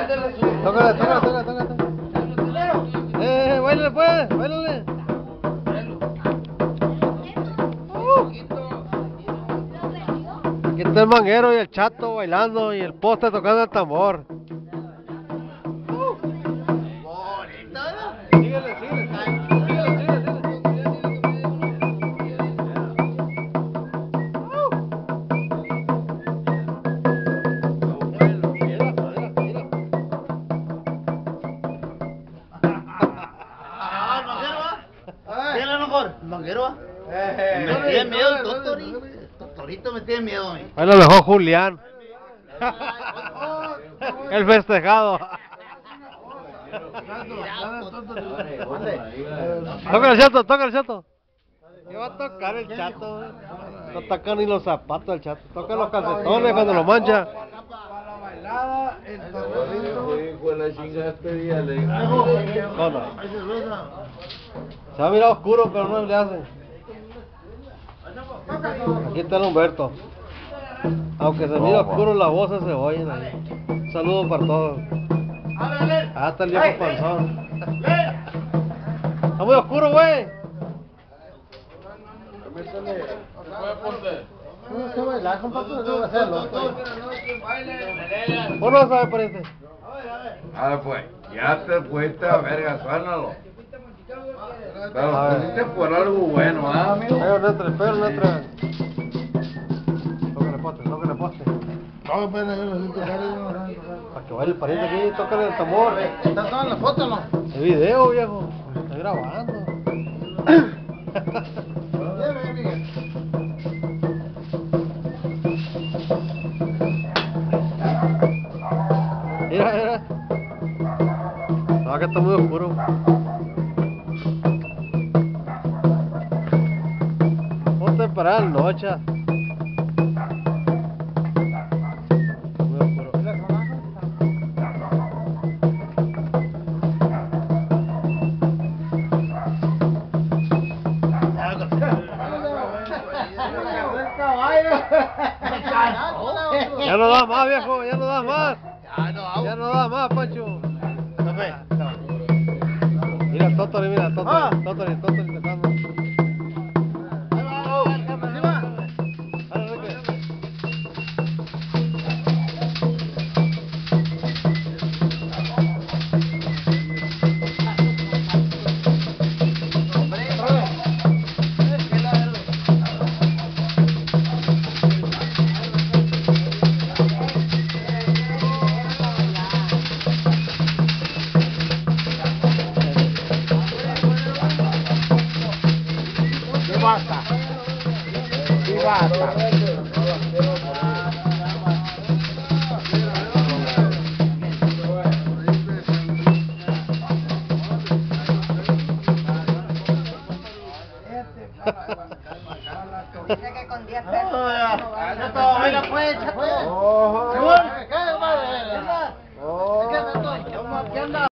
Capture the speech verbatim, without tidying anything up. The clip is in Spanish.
Tócale, tócale, tócale, tócale. Eh, bailale pues, bailale. Uh. Aquí está el manguero y el chato bailando y el poste tocando el tambor. Síguele, síguele. Manguero, me tiene miedo el Totorito. Totorito me tiene miedo a mí. Ahí lo dejó Julián. El festejado. Toca el chato, toca el chato. ¿Qué va a tocar el chato? No toca ni los zapatos del chato. Toca los calcetones cuando lo mancha. No, no. Se ha mirado oscuro, pero no le hacen. Aquí está el Humberto. Aunque se mira oscuro, las voces se oyen ahí. Un saludo para todos. Ah, está el viejo panzón. Está muy oscuro, güey. No sé bailar, compadre, no voy a hacerlo. ¿O no sabe, pariente? A ver, pues, ya te fuiste a verga, suénalo. Pero lo pusiste por algo bueno, ¿ah, amigo? Pero no entre, pero no entre. Tócale poste, tócale poste. No, pero yo no sé tocar. Para que vaya el pariente aquí, tócale el tambor. ¿Están todas las fotos, no? El video, viejo. Estoy grabando. Mira, mira. No, que está muy oscuro. Ponte para la noche. Muy oscuro. Ya no da más, viejo, ya no da más. Ya no da más, Pancho. Mira, Totori, mira, Totori, Totori, Totori tocando. Basta. Sí, basta. Dice que con diez pesos. Chato, baila pues, Chato. ¿Qué, madre? ¿Qué, Chato? ¿Qué anda?